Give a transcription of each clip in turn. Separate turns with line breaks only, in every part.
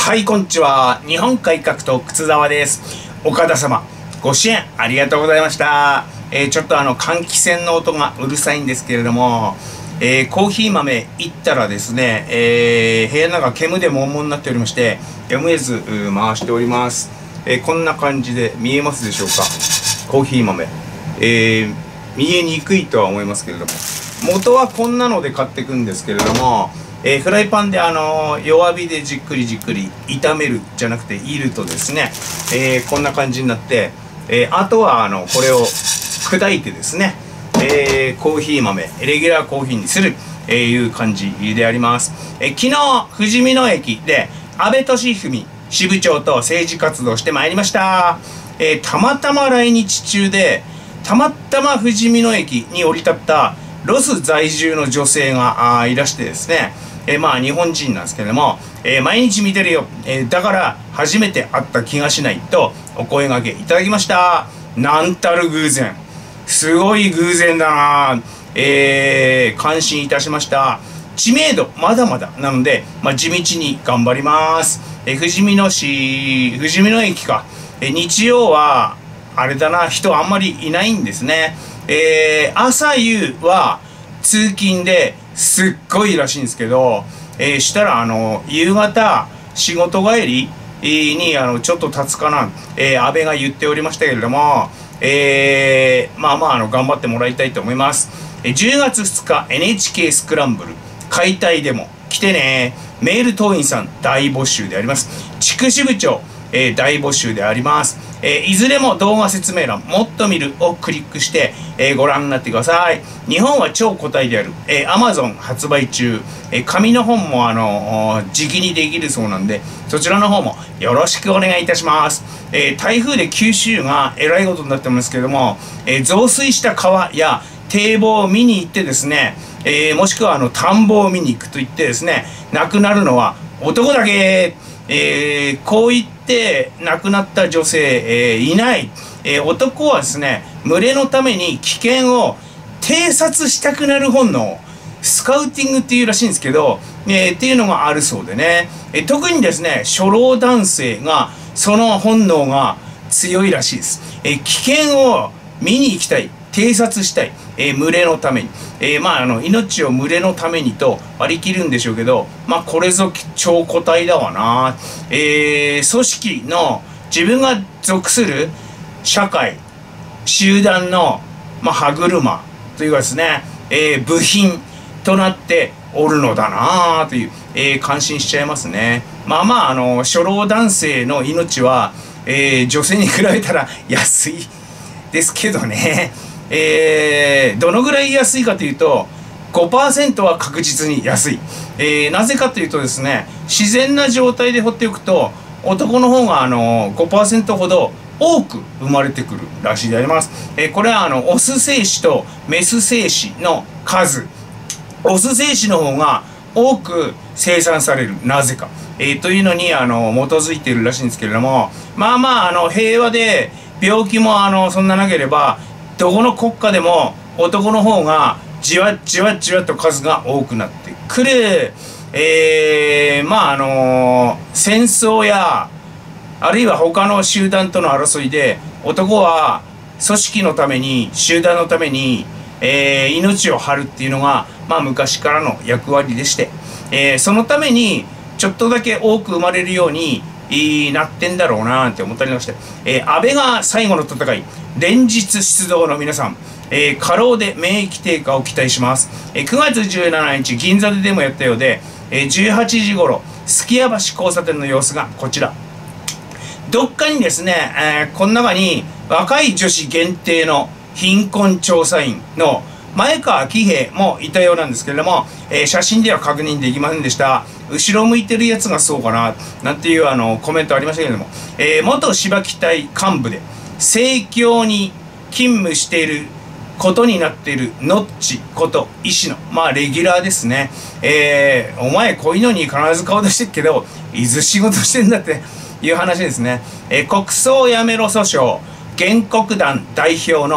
はい、こんにちは。日本改革党靴沢です。岡田様、ご支援ありがとうございました。ちょっと換気扇の音がうるさいんですけれども、コーヒー豆いったらですね、部屋の中煙で悶々になっておりまして、やむを得ず回しております。こんな感じで見えますでしょうか。コーヒー豆。見えにくいとは思いますけれども、元はこんなので買っていくんですけれども、フライパンで弱火でじっくり炒めるじゃなくているとですね、こんな感じになって、あとはこれを砕いてですね、コーヒー豆レギュラーコーヒーにする、いう感じであります。昨日富士見野駅で安倍俊文支部長と政治活動してまいりました。たまたま来日中でたまたま富士見野駅に降り立ったロス在住の女性がいらしてですね、まあ日本人なんですけれども、毎日見てるよ、だから初めて会った気がしないとお声掛けいただきました。なんたる偶然、すごい偶然だな。感心いたしました。知名度まだまだなので、地道に頑張ります。富士見野駅か、日曜はあれだな、人あんまりいないんですね。朝夕は通勤ですっごいらしいんですけど、したら夕方仕事帰りにちょっと経つかな、安倍が言っておりましたけれども、頑張ってもらいたいと思います。10月2日 NHK スクランブル解体デモ来てね。メール党員さん大募集であります。地区支部長、大募集であります。いずれも動画説明欄もっと見るをクリックして、ご覧になってください。日本は超個体である、Amazon 発売中、紙の本も時期にできるそうなんで、そちらの方もよろしくお願いいたします。台風で九州がえらいことになってますけれども、増水した川や堤防を見に行ってですね、もしくは田んぼを見に行くと言ってですね、亡くなるのは男だけ。こう言って亡くなった女性、いない。男はですね、群れのために危険を偵察したくなる本能、スカウティングっていうらしいんですけど、っていうのがあるそうでね、特にですね、初老男性がその本能が強いらしいです。危険を見に行きたい、偵察したい、群れのために、命を群れのためにと割り切るんでしょうけど、これぞ超個体だわな。組織の自分が属する社会集団の、歯車というかですね、部品となっておるのだなという、感心しちゃいますね。初老男性の命は、女性に比べたら安いですけどね。どのぐらい安いかというと 5% は確実に安い。なぜかというとですね、自然な状態で放っておくと男の方が5% ほど多く生まれてくるらしいであります。これはオス精子とメス精子の数、オス精子の方が多く生産される、なぜか、というのに基づいているらしいんですけれども、平和で病気もそんななければどこの国家でも男の方がじわじわと数が多くなってくる。戦争やあるいは他の集団との争いで男は組織のために集団のために、命を張るっていうのが、昔からの役割でして、そのためにちょっとだけ多く生まれるようになってんだろうなって思ったりまして、安倍が最後の戦い連日出動の皆さん、過労で免疫低下を期待します。9月17日銀座でデモやったようで、18時頃すきや橋交差点の様子がこちら。どっかにですね、この中に若い女子限定の貧困調査員の前川喜平もいたようなんですけれども、写真では確認できませんでした。後ろ向いてるやつがそうかななんていうコメントありましたけれども、元芝木隊幹部で生協に勤務していることになっているノッチこと石野、レギュラーですね。お前こういうのに必ず顔出してるけどいつ仕事してんだっていう話ですね。国葬やめろ訴訟原告団代表の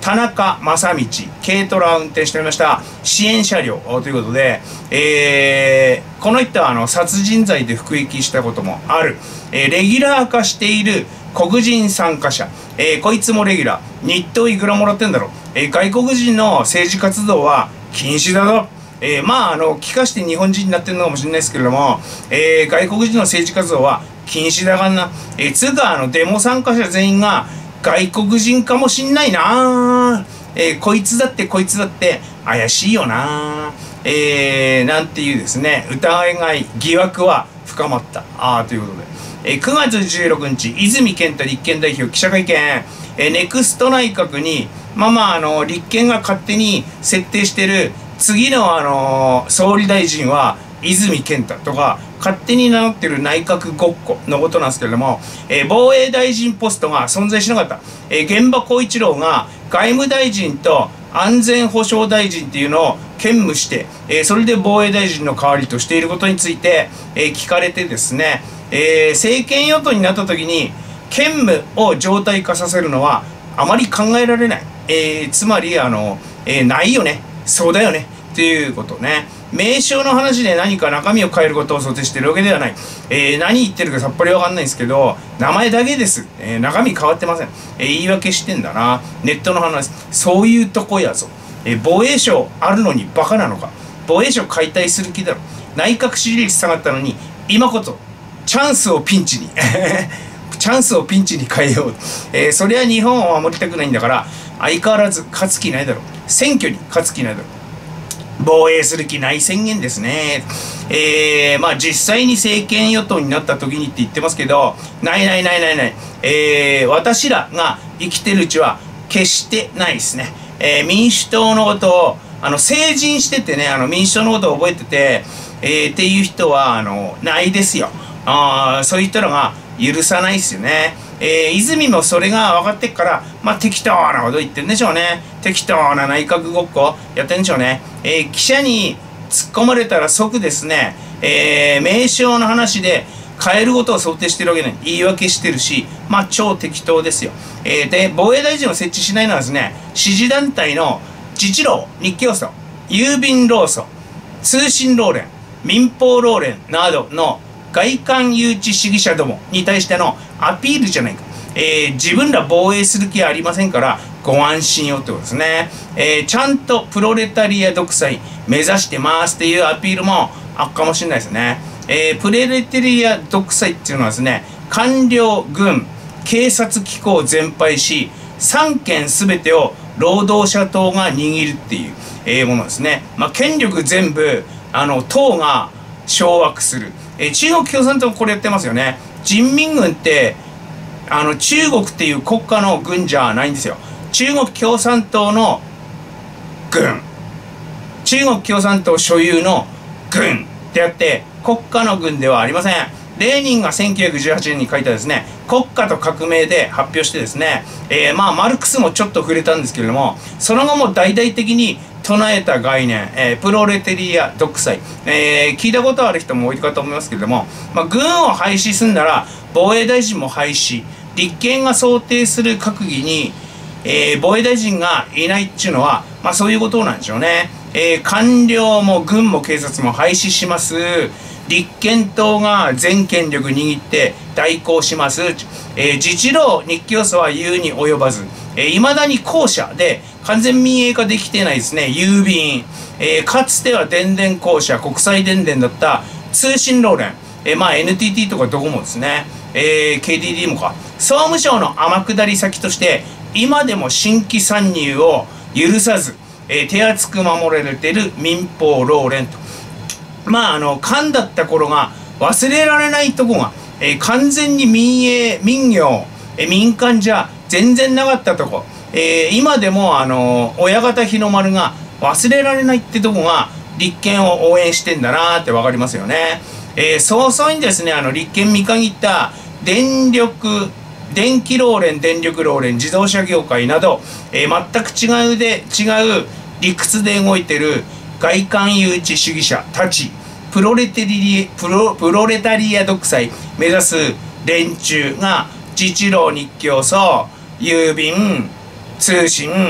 田中正道、軽トラを運転しておりました支援車両ということで、この人は殺人罪で服役したこともある、レギュラー化している黒人参加者、こいつもレギュラー、日当いくらもらってんだろう、外国人の政治活動は禁止だぞ。聞かして日本人になってるのかもしれないですけれども、外国人の政治活動は禁止だからな。つうか、デモ参加者全員が外国人かもしんないな。こいつだって怪しいよな。なんていうですね、疑いがい、疑惑は深まった。ということで。9月16日、泉健太立憲代表記者会見。ネクスト内閣に、立憲が勝手に設定してる次の総理大臣は泉健太とか勝手に名乗ってる内閣ごっこのことなんですけれども、防衛大臣ポストが存在しなかった。玄葉光一郎が外務大臣と安全保障大臣っていうのを兼務して、それで防衛大臣の代わりとしていることについて、聞かれてですね、政権与党になった時に兼務を常態化させるのはあまり考えられない。つまりないよね、そうだよねっていうことね。名称の話で何か中身を変えることを想定しているわけではない。何言ってるかさっぱりわかんないんですけど、名前だけです。中身変わってません。言い訳してんだな。ネットの話。そういうとこやぞ。防衛省あるのにバカなのか。防衛省解体する気だろ。内閣支持率下がったのに、今こそチャンスをピンチに。チャンスをピンチに変えよう。そりゃ日本を守りたくないんだから、相変わらず勝つ気ないだろう。選挙に勝つ気ないだろう。防衛する気ない宣言ですね。実際に政権与党になった時にって言ってますけど、ない。私らが生きてるうちは決してないですね。民主党のことを、成人しててね、民主党のことを覚えてて、っていう人は、ないですよ。そういう人らが許さないですよね。泉もそれが分かってっから、適当なこと言ってんでしょうね。適当な内閣ごっこやってんでしょうね。記者に突っ込まれたら即ですね、名称の話で変えることを想定してるわけない。言い訳してるし、超適当ですよ。で、防衛大臣を設置しないのはですね、支持団体の自治労、日教組、郵便労組、通信労連、民放労連などの外観誘致主義者どもに対してのアピールじゃないか。自分ら防衛する気はありませんからご安心をってことですね。ちゃんとプロレタリア独裁目指してますっていうアピールもあっかもしれないですね。プロレタリア独裁っていうのはですね、官僚、軍、警察機構全廃し、3権全てを労働者党が握るっていう、ものですね。権力全部党が掌握する。中国共産党もこれやってますよね。人民軍って中国っていう国家の軍じゃないんですよ。中国共産党の軍、中国共産党所有の軍であって国家の軍ではありません。レーニンが1918年に書いたですね、国家と革命で発表してですね、マルクスもちょっと触れたんですけれども、その後も大々的に唱えた概念、プロレタリア独裁、聞いたことある人も多いかと思いますけれども、軍を廃止すんなら防衛大臣も廃止、立憲が想定する閣議に、防衛大臣がいないっていうのは、そういうことなんでしょうね。官僚も軍も警察も廃止します。立憲党が全権力握って代行します。自治労、日教組は言うに及ばず、いまだに公社で完全民営化できてないですね。郵便、かつては電電公社、国際電電だった通信労連、NTT とかドコモですね。KDD もか。総務省の天下り先として今でも新規参入を許さず、手厚く守られている民放労連と。官だった頃が忘れられないとこが、完全に民営、民業、民間じゃ全然なかったとこ。今でも親方日の丸が忘れられないってとこが立憲を応援してんだなーってわかりますよね。早々にですね、立憲見限った電気労連、電力労連、自動車業界など、全く違う理屈で動いてる外観誘致主義者たち、プロレタリア独裁目指す連中が自治労、日教組、郵便、通信、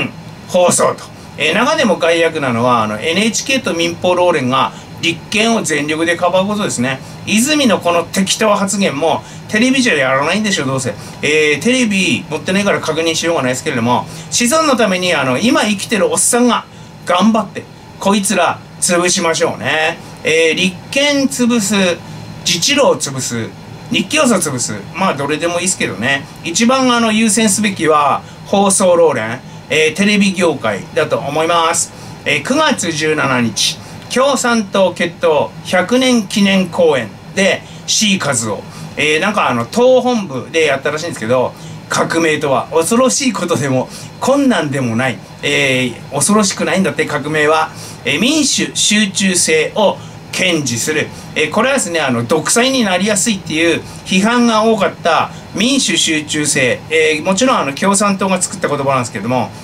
放送と。中でも害悪なのはNHK と民放労連が立憲を全力でかばうことですね。泉のこの適当発言もテレビじゃやらないんでしょどうせ。テレビ持ってないから確認しようがないですけれども、子孫のために今生きてるおっさんが頑張ってこいつら潰しましょうね。立憲潰す、自治労潰す、日教組潰す、まあどれでもいいですけどね、一番優先すべきは放送労連、テレビ業界だと思います。9月17日共産党結党100年記念公演で C 和夫、なんか党本部でやったらしいんですけど、革命とは恐ろしいことでも困難でもない、恐ろしくないんだって。革命は、民主集中制を堅持する、これはですね独裁になりやすいっていう批判が多かった民主集中制、もちろん共産党が作った言葉なんですけども、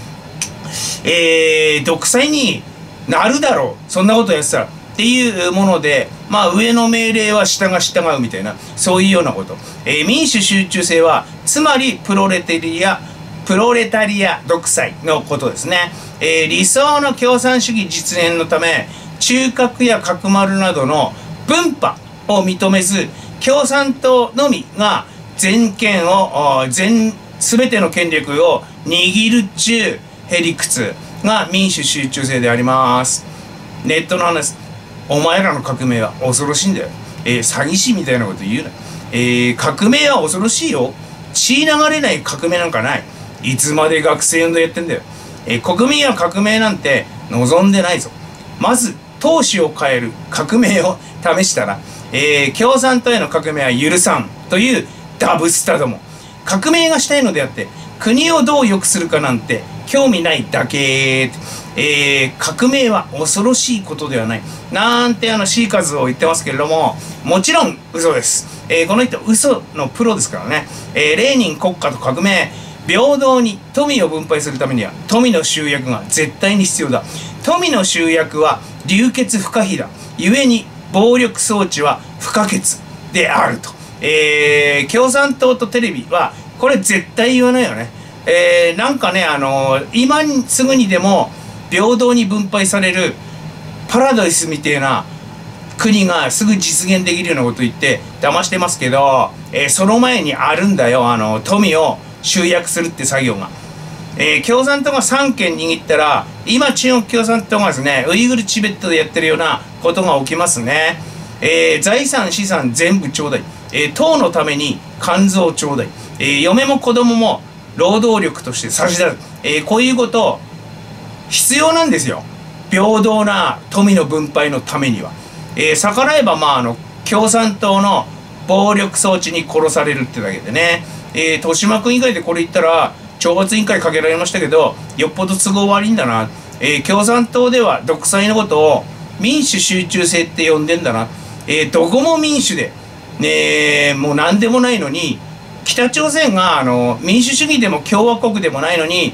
独裁になるだろうそんなことやってたらっていうもので、まあ上の命令は下が従うみたいな、そういうようなこと。民主集中制はつまりプロレタリア独裁のことですね。理想の共産主義実現のため中核や角丸などの分派を認めず、共産党のみが全ての権力を握るっちゅうへりくつが民主集中制であります。ネットの話、お前らの革命は恐ろしいんだよ。詐欺師みたいなこと言うな。革命は恐ろしいよ。血流れない革命なんかない。いつまで学生運動やってんだよ。国民は革命なんて望んでないぞ。まず党首を変える革命を試したら、共産党への革命は許さんというダブスタども。革命がしたいのであって国をどう良くするかなんて興味ないだけ。革命は恐ろしいことではないなんてシーカズを言ってますけれども、もちろん嘘です。この人嘘のプロですからね。レーニン国家と革命、平等に富を分配するためには富の集約が絶対に必要だ。富の集約は流血不可避だ。故に暴力装置は不可欠であると。共産党とテレビはこれ絶対言わないよね。なんかね今すぐにでも平等に分配されるパラダイスみたいな国がすぐ実現できるようなこと言って騙してますけど、その前にあるんだよ富を集約するって作業が。共産党が3権握ったら今中国共産党がですねウイグルチベットでやってるようなことが起きますね。財産資産全部ちょうだい、党のために肝臓ちょうだい、嫁も子供も労働力として差し出す、こういうこと必要なんですよ。平等な富の分配のためには。逆らえば共産党の暴力装置に殺されるってだけでね。豊島区以外でこれ言ったら懲罰委員会かけられましたけど、よっぽど都合悪いんだな。共産党では独裁のことを民主集中制って呼んでんだな。どこも民主で、もう何でもないのに、北朝鮮が民主主義でも共和国でもないのに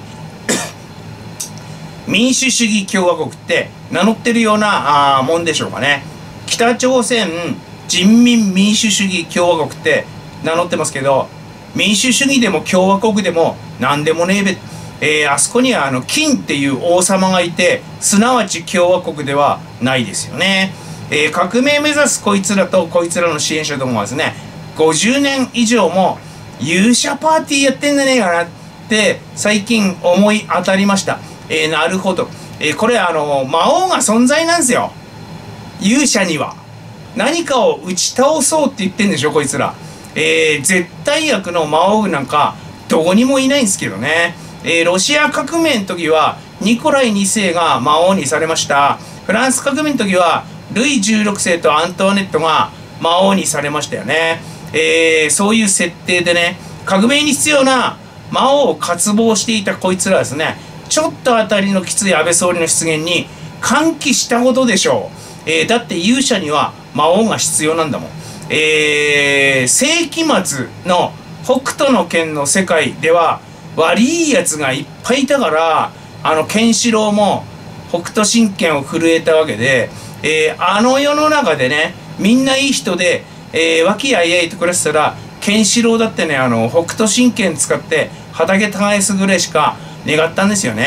民主主義共和国って名乗ってるようなもんでしょうかね。北朝鮮人民民主主義共和国って名乗ってますけど、民主主義でも共和国でも何でもねえべ。あそこには金っていう王様がいて、すなわち共和国ではないですよね。革命目指すこいつらとこいつらの支援者どもはですね、50年以上も勇者パーティーやってんじゃねえかなって最近思い当たりました。なるほど。これ魔王が存在なんですよ。勇者には何かを打ち倒そうって言ってんでしょこいつら。絶対悪の魔王なんかどこにもいないんですけどね。ロシア革命の時はニコライ2世が魔王にされました。フランス革命の時はルイ16世とアントワネットが魔王にされましたよね。そういう設定でね、革命に必要な魔王を渇望していたこいつらはですね、ちょっと当たりのきつい安倍総理の出現に歓喜したことでしょう。だって勇者には魔王が必要なんだもん。世紀末の北斗の拳の世界では悪いやつがいっぱいいたから、ケンシロウも北斗神拳を震えたわけで、世の中でねみんないい人で、和気あいあいと暮らしたら、ケンシロウだってね北斗神拳使って畑耕すぐらいしか願ったんですよね。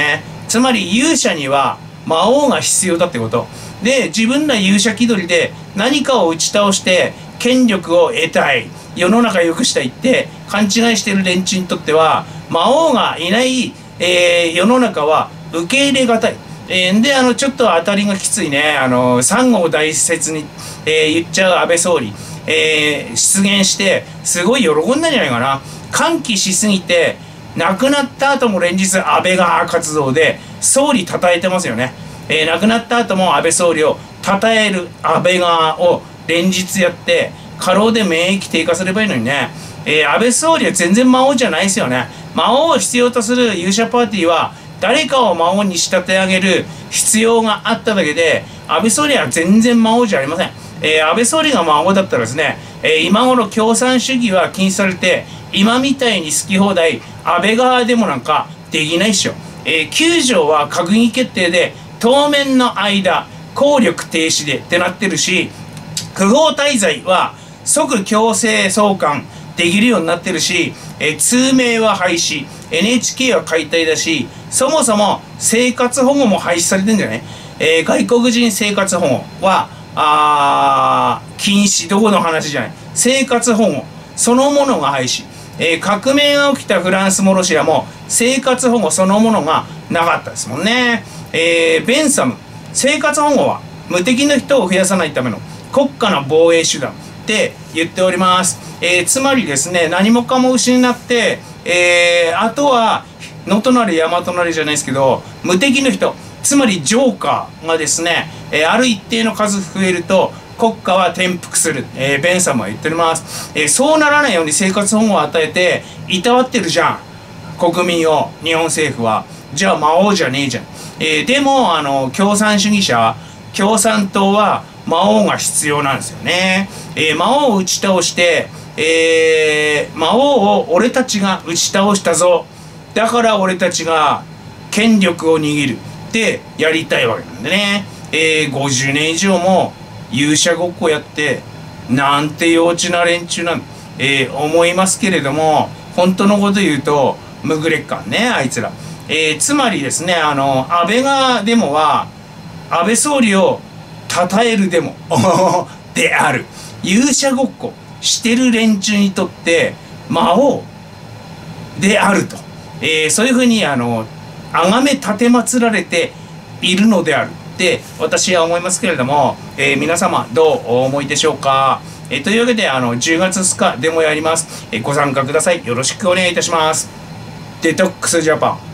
つまり勇者には魔王が必要だってことで、自分ら勇者気取りで何かを打ち倒して権力を得たい、世の中良くしたいって勘違いしてる連中にとっては、魔王がいない、世の中は受け入れがたい。でちょっと当たりがきついね、三号大説に、言っちゃう安倍総理、出現してすごい喜んだんじゃないかな。歓喜しすぎて亡くなった後も連日安倍側活動で総理称えてますよね。亡くなった後も安倍総理を称える安倍側を連日やって過労で免疫低下すればいいのにね。安倍総理は全然魔王じゃないですよね。魔王を必要とする勇者パーティーは誰かを魔王に仕立て上げる必要があっただけで、安倍総理は全然魔王じゃありません。安倍総理が魔王だったらですね、今頃共産主義は禁止されて今みたいに好き放題安倍側でもなんかできないっしょ。9条は閣議決定で当面の間効力停止でってなってるし、不法滞在は即強制送還できるようになってるし、通名は廃止、 NHK は解体だし、そもそも生活保護も廃止されてんじゃない。外国人生活保護は禁止、どこの話じゃない、生活保護そのものが廃止。革命が起きたフランスもロシアも生活保護そのものがなかったですもんね。ベンサム、生活保護は無敵の人を増やさないための国家の防衛手段って言っております。つまりですね、何もかも失って、あとは野となり山となりじゃないですけど、無敵の人、つまりジョーカーがですね、ある一定の数増えると国家は転覆する、ベンサムは言っております。そうならないように生活保護を与えていたわってるじゃん国民を、日本政府は。じゃあ魔王じゃねえじゃん。でも共産主義者、共産党は魔王が必要なんですよね。魔王を打ち倒して、魔王を俺たちが打ち倒したぞ、だから俺たちが権力を握るってやりたいわけなんでね。50年以上も勇者ごっこやってなんて幼稚な連中なん思いますけれども、本当のこと言うとむぐれっかんね、あいつら。つまりですね、安倍がデモは安倍総理を称えるデモである。勇者ごっこしてる連中にとって魔王であると、そういうふうに崇め奉られているのであるって私は思いますけれども、皆様どうお思いでしょうか。というわけで10月2日デモやります。ご参加ください。よろしくお願いいたします。デトックスジャパン。